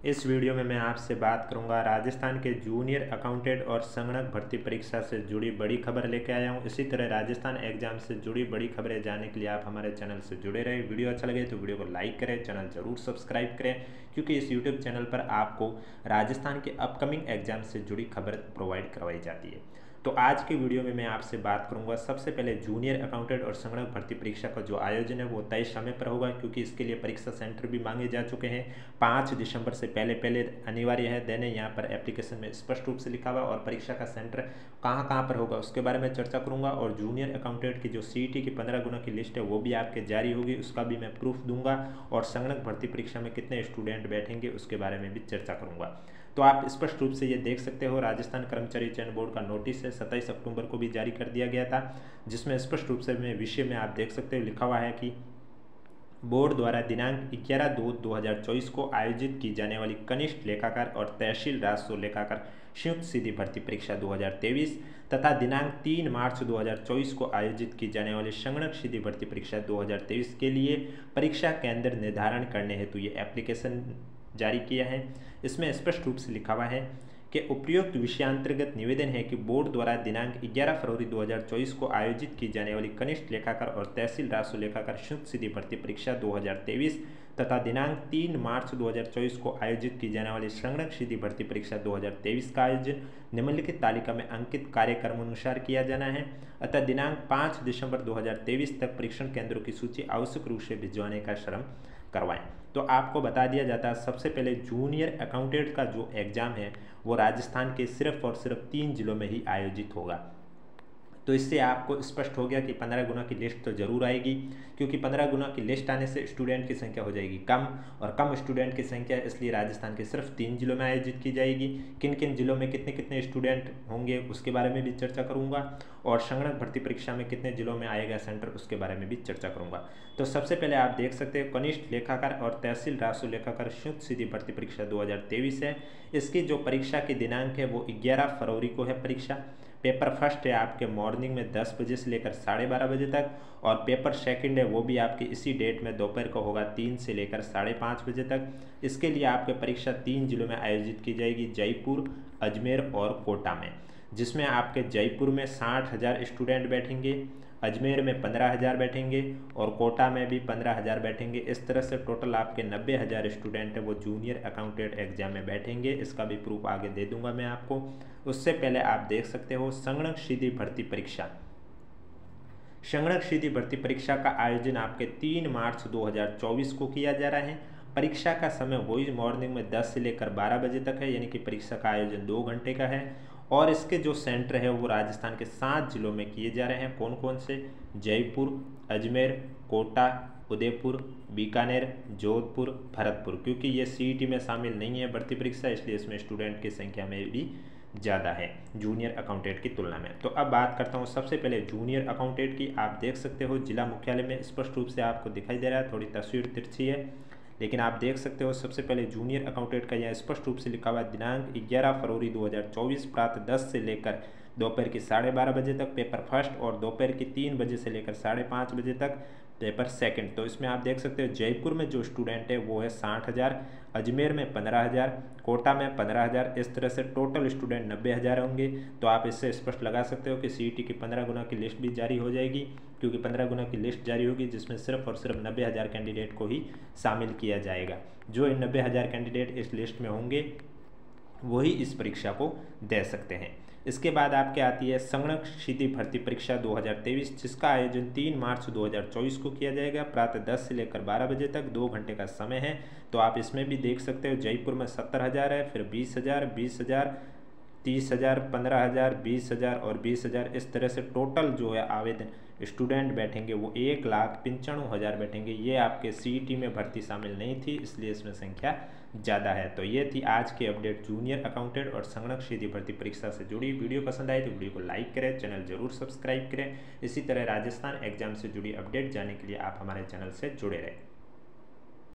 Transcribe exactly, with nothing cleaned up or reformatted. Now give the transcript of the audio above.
इस वीडियो में मैं आपसे बात करूंगा राजस्थान के जूनियर अकाउंटेंट और संगणक भर्ती परीक्षा से जुड़ी बड़ी खबर लेके आया हूं। इसी तरह राजस्थान एग्जाम से जुड़ी बड़ी खबरें जानने के लिए आप हमारे चैनल से जुड़े रहे। वीडियो अच्छा लगे तो वीडियो को लाइक करें, चैनल जरूर सब्सक्राइब करें, क्योंकि इस यूट्यूब चैनल पर आपको राजस्थान के अपकमिंग एग्जाम से जुड़ी खबर प्रोवाइड करवाई जाती है। तो आज की वीडियो में मैं आपसे बात करूंगा सबसे पहले जूनियर अकाउंटेंट और संगणक भर्ती परीक्षा का जो आयोजन है वो तय समय पर होगा, क्योंकि इसके लिए परीक्षा सेंटर भी मांगे जा चुके हैं। पाँच दिसंबर से पहले पहले अनिवार्य है देने, यहाँ पर एप्लीकेशन में स्पष्ट रूप से लिखा हुआ। और परीक्षा का सेंटर कहाँ कहाँ पर होगा उसके बारे में चर्चा करूँगा। और जूनियर अकाउंटेंट की जो सी ई टी की पंद्रह गुना की लिस्ट है वो भी आपके जारी होगी, उसका भी मैं प्रूफ दूंगा। और संगणक भर्ती परीक्षा में कितने स्टूडेंट बैठेंगे उसके बारे में भी चर्चा करूँगा। तो आप स्पष्ट रूप से ये देख सकते हो, राजस्थान कर्मचारी चयन बोर्ड का नोटिस है सत्ताईस अक्टूबर को भी जारी कर दिया गया था, जिसमें स्पष्ट रूप से में विषय में आप देख सकते हो लिखा हुआ है कि बोर्ड द्वारा दिनांक ग्यारह दो दो हज़ार चौबीस को आयोजित की जाने वाली कनिष्ठ लेखाकार और तहसील राजस्व लेखाकार संयुक्त सीधी भर्ती परीक्षा दो हज़ार तेईस तथा दिनांक तीन मार्च दो हज़ार चौबीस को आयोजित की जाने वाली संगणक सीधी भर्ती परीक्षा दो हज़ार तेईस के लिए परीक्षा केंद्र निर्धारण करने हेतु ये एप्लीकेशन जारी किया है। इसमें स्पष्ट रूप से लिखा हुआ है कि उपयुक्त विषयांतर्गत निवेदन है कि बोर्ड द्वारा दिनांक ग्यारह फरवरी दो हज़ार चौबीस को आयोजित की जाने वाली कनिष्ठ लेखाकार और तहसील राजस्व लेखाकार संयुक्त सीधी भर्ती परीक्षा दो हज़ार तेईस तथा दिनांक तीन मार्च दो हज़ार चौबीस को आयोजित की जाने वाली संगणक सीधी भर्ती परीक्षा दो हज़ार तेईस का आयोजन निम्नलिखित तालिका में अंकित कार्यक्रम अनुसार किया जाना है। अतः दिनांक पाँच दिसंबर दो हज़ार तेईस तक परीक्षण केंद्रों की सूची आवश्यक रूप से भिजवाने का श्रम करवाएं। तो आपको बता दिया जाता है सबसे पहले जूनियर अकाउंटेंट का जो एग्ज़ाम है वो राजस्थान के सिर्फ और सिर्फ तीन जिलों में ही आयोजित होगा। तो इससे आपको स्पष्ट हो गया कि पंद्रह गुना की लिस्ट तो जरूर आएगी, क्योंकि पंद्रह गुना की लिस्ट आने से स्टूडेंट की संख्या हो जाएगी कम, और कम स्टूडेंट की संख्या इसलिए राजस्थान के सिर्फ तीन जिलों में आयोजित की जाएगी। किन किन जिलों में कितने कितने स्टूडेंट होंगे उसके बारे में भी चर्चा करूंगा, और संगणक भर्ती परीक्षा में कितने जिलों में आएगा सेंटर उसके बारे में भी चर्चा करूंगा। तो सबसे पहले आप देख सकते हैं कनिष्ठ लेखाकार और तहसील राजस्व लेखाकार संयुक्त सीधी भर्ती परीक्षा दो हज़ार तेईस है। इसकी जो परीक्षा की दिनांक है वो ग्यारह फरवरी को है। परीक्षा पेपर फर्स्ट है आपके मॉर्निंग में दस बजे से लेकर साढ़े बारह बजे तक, और पेपर सेकंड है वो भी आपके इसी डेट में दोपहर को होगा तीन से लेकर साढ़े पाँच बजे तक। इसके लिए आपके परीक्षा तीन जिलों में आयोजित की जाएगी, जयपुर, अजमेर और कोटा में, जिसमें आपके जयपुर में साठ हज़ार स्टूडेंट बैठेंगे, अजमेर में पंद्रह हज़ार बैठेंगे और कोटा में भी पंद्रह हज़ार बैठेंगे। इस तरह से टोटल आपके नब्बे हज़ार स्टूडेंट है वो जूनियर अकाउंटेंट एग्जाम में बैठेंगे। इसका भी प्रूफ आगे दे दूंगा मैं आपको। उससे पहले आप देख सकते हो संगणक सीधी भर्ती परीक्षा। संगणक सीधी भर्ती परीक्षा का आयोजन आपके तीन मार्च दो हज़ार चौबीस को किया जा रहा है। परीक्षा का समय वही मॉर्निंग में दस से लेकर बारह बजे तक है, यानी कि परीक्षा का आयोजन दो घंटे का है। और इसके जो सेंटर है वो राजस्थान के सात जिलों में किए जा रहे हैं। कौन कौन से? जयपुर, अजमेर, कोटा, उदयपुर, बीकानेर, जोधपुर, भरतपुर। क्योंकि ये सी ई टी में शामिल नहीं है भर्ती परीक्षा, इसलिए इसमें स्टूडेंट की संख्या में भी ज़्यादा है जूनियर अकाउंटेंट की तुलना में। तो अब बात करता हूँ सबसे पहले जूनियर अकाउंटेंट की। आप देख सकते हो जिला मुख्यालय में स्पष्ट रूप से आपको दिखाई दे रहा है, थोड़ी तस्वीर तिरछी है लेकिन आप देख सकते हो। सबसे पहले जूनियर अकाउंटेंट का यह स्पष्ट रूप से लिखा हुआ दिनांक ग्यारह फरवरी दो हज़ार चौबीस प्रातः दस से लेकर दोपहर की साढ़े बारह बजे तक पेपर फर्स्ट, और दोपहर की तीन बजे से लेकर साढ़े पाँच बजे तक पेपर सेकंड। तो इसमें आप देख सकते हो जयपुर में जो स्टूडेंट है वो है साठ हज़ार, अजमेर में पंद्रह हज़ार, कोटा में पंद्रह हज़ार। इस तरह से टोटल स्टूडेंट नब्बे हज़ार होंगे। तो आप इससे स्पष्ट लगा सकते हो कि सी ई टी की पंद्रह गुना की लिस्ट भी जारी हो जाएगी, क्योंकि पंद्रह गुना की लिस्ट जारी होगी जिसमें सिर्फ और सिर्फ नब्बे हज़ार कैंडिडेट को ही शामिल किया जाएगा। जो इन नब्बे हज़ार कैंडिडेट इस लिस्ट में होंगे वही इस परीक्षा को दे सकते हैं। इसके बाद आपके आती है संगणक सीधी भर्ती परीक्षा दो हज़ार तेईस, जिसका आयोजन तीन मार्च दो हज़ार चौबीस को किया जाएगा। प्रातः दस से लेकर बारह बजे तक दो घंटे का समय है। तो आप इसमें भी देख सकते हो जयपुर में सत्तर हज़ार है, फिर बीस हज़ार, बीस हज़ार, तीस हज़ार, पंद्रह हज़ार, बीस हज़ार और बीस हज़ार। इस तरह से टोटल जो है आवेदन स्टूडेंट बैठेंगे वो एक लाख पंचानवे हज़ार बैठेंगे। ये आपके सी ई टी में भर्ती शामिल नहीं थी, इसलिए इसमें संख्या ज़्यादा है। तो ये थी आज की अपडेट जूनियर अकाउंटेंट और संगणक सीधी भर्ती परीक्षा से जुड़ी। वीडियो पसंद आए तो वीडियो को लाइक करें, चैनल जरूर सब्सक्राइब करें। इसी तरह राजस्थान एग्जाम से जुड़ी अपडेट जानने के लिए आप हमारे चैनल से जुड़े रहें।